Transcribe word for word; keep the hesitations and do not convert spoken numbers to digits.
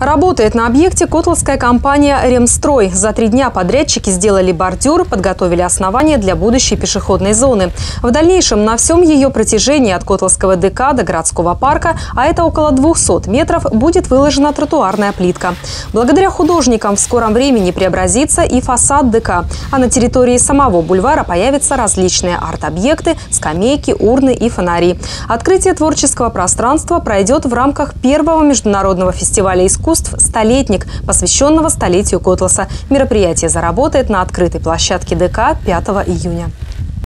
Работает на объекте котловская компания «Ремстрой». За три дня подрядчики сделали бордюр, подготовили основания для будущей пешеходной зоны. В дальнейшем на всем ее протяжении от Котловского ДК до городского парка, а это около двухсот метров, будет выложена тротуарная плитка. Благодаря художникам в скором времени преобразится и фасад ДК. А на территории самого бульвара появятся различные арт-объекты, скамейки, урны и фонари. Открытие творческого пространства пройдет в рамках первого международного фестиваля искусств «Столетник», посвященного столетию Котласа. Мероприятие заработает на открытой площадке ДК пятого июня.